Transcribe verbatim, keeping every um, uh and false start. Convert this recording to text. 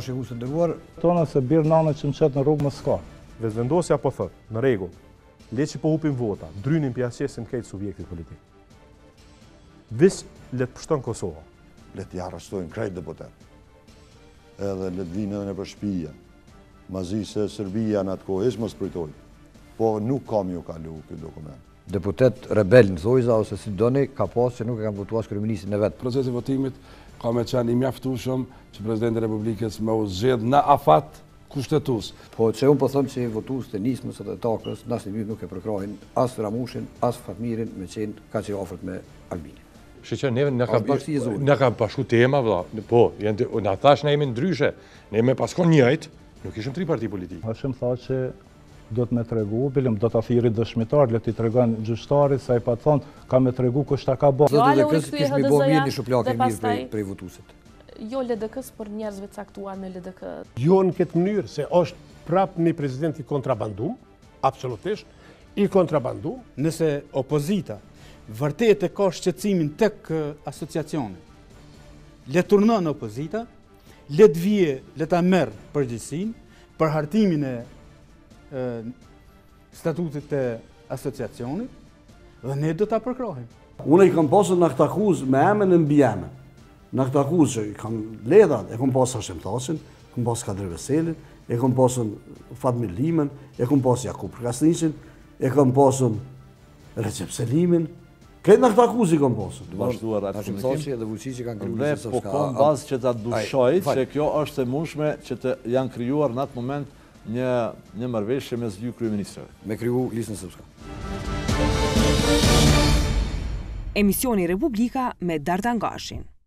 shiku së ndëruar. Tona se birë nane që më qëtë në rrugë më s'ka. Vetvendosja po thot, në rregull, le që po hupim vota, drynin për asqesin këtë subjektit politik. Vis le të pështon Kosova. Le të arrestojnë krejt deputet. Edhe le të vinë edhe në për shtëpia. Mazi se Serbia në atë kohë hiç mos pritoj. Po nuk kam ju kalu ky dokument. Deputet rebel në Thojza ose si doni ka pas që nuk e kanë votuar kryeministin e vet. Procesi i votimit ka me qenë i mjaftueshëm që Presidenti i Republikës më u zgjedh në afat kushtetues. Po që unë po them që votues të nismës dhe takës në asnjë mënyrë nuk e përkrahin as Ramushin, as Fatmirin me qenë kaq i afërt me Albinin. Shqe që neve në kam pashku tema, vla, po, në thash ne jemi ndryshe, ne jemi paskon njëjt, nuk ishëm tri parti politikë. Hashim tha që do të me tregu, bilim do të thiri dëshmitar, le t'i tregon gjyqtari, sa i pa thonë, ka me tregu kështë ta ka bo. Zotë dhe kësë kishë mi bo mirë një shuplake mirë prej votusit. Jo L D K-s, për njerëzve caktuar në L D K. Jo në këtë mënyrë, se është prap një prezident i kontrabandum, absolutisht, i kontrabandum. Nëse opozita vërtet e ka shqetësimin tek asociacioni, le turnon opozita, le të vije, le ta merr përgjegjësinë për hartimin e statutit të asociacionit dhe ne do ta përkrohim. Unë i kam pasur në këtë akuzë me emën e mbi emën. Në këtë akuzë që i kam ledhat, e kam pasur Hashim Thaçin, e kam pasur Kadir Veselin, e kam pasur Fatmir Limën, e kam pasur Jakub Krasniqin, e kam pasur Recep Selimin. Këtë në këtë akuzë i kam pasur. Të vazhduar atë Hashim Thaçi dhe Vučići kanë krijuar ne po kam bazë që ta dushoj se kjo është e mundshme që të janë krijuar në atë moment një një marrëveshje mes dy kryeministrave. Me kriju listën sëpska. Emisioni Republika me Dardan Gashin.